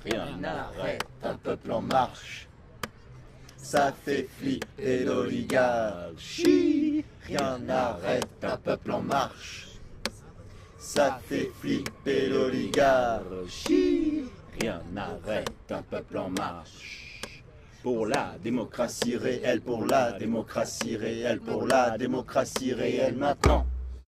rien n'arrête un peuple en marche. Ça fait flipper l'oligarchie. Rien n'arrête un peuple en marche. Ça fait flipper l'oligarchie. Rien n'arrête un peuple en marche. Pour la démocratie réelle, pour la démocratie réelle, pour la démocratie réelle maintenant.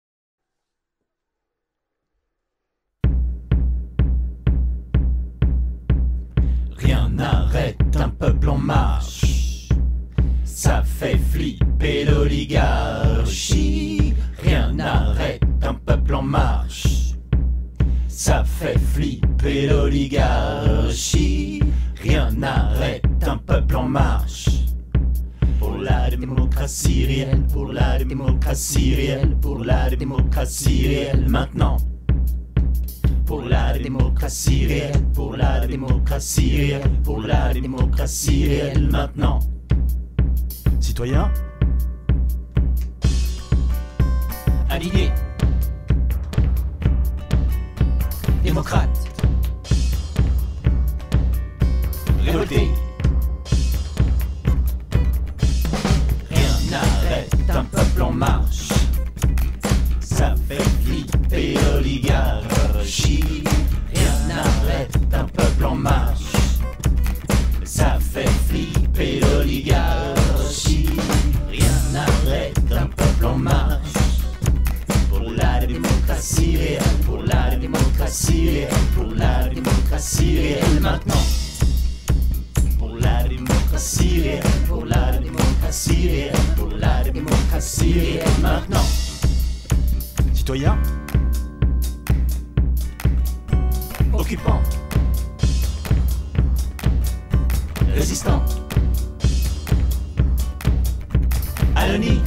Rien n'arrête un peuple en marche. Ça fait flipper l'oligarchie. Rien n'arrête un peuple en marche. Ça fait flipper l'oligarchie. Rien n'arrête un peuple en marche. Pour la démocratie réelle, pour la démocratie réelle, pour la démocratie réelle maintenant. Pour la démocratie réelle, pour la démocratie réelle, pour la démocratie réelle maintenant. Citoyens, alignés, démocrates, révoltés. Rien n'arrête un peuple en marche. Ça fait flipper l'oligarchie. Rien n'arrête un peuple en marche. Ça fait flipper l'oligarchie. Rien n'arrête un peuple en marche. Pour la démocratie réelle, pour la démocratie réelle, pour la démocratie réelle maintenant. Pour la démocratie réelle, pour la démocratie réelle, pour la démocratie réelle maintenant. Citoyens, occupants, résistants, anonymes.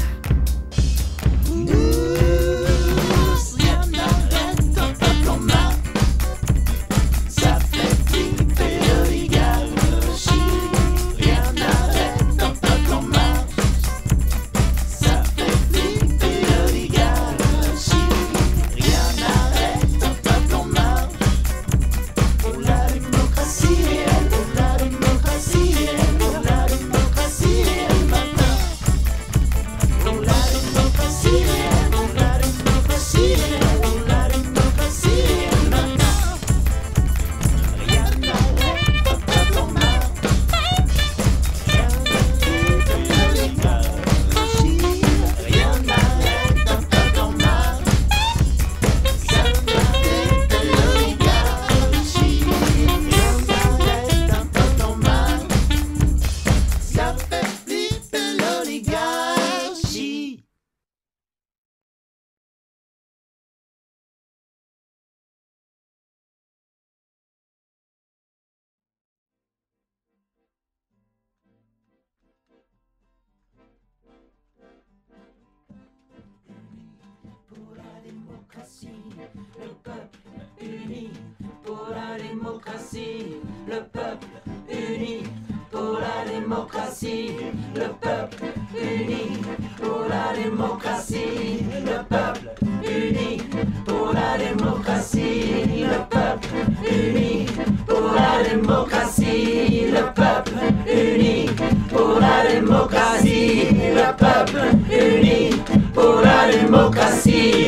Rien n'arrête un peuple en marche. Ça fait flipper l'oligarchie. Rien n'arrête un peuple en marche. Ça fait flipper l'oligarchie. Rien n'arrête un peuple en marche. Pour la démocratie réelle, pour la démocratie réelle, pour la démocratie réelle maintenant. Pour la démocratie réelle, pour la démocratie réelle, pour la démocratie réelle maintenant. Rien n'arrête un peuple en marche. Ça fait flipper l'oligarchie. Rien n'arrête un peuple en marche. Ça fait flipper l'oligarchie. Rien n'arrête un peuple en marche. Ça fait flipper l'oligarchie. Pour la démocratie, le peuple uni. Pour la démocratie, le peuple uni. Pour la démocratie, le peuple uni. Pour la démocratie, le peuple uni. Pour la démocratie, le peuple uni. Pour la démocratie, le peuple uni. Pour la démocratie, le peuple uni. Pour la démocratie.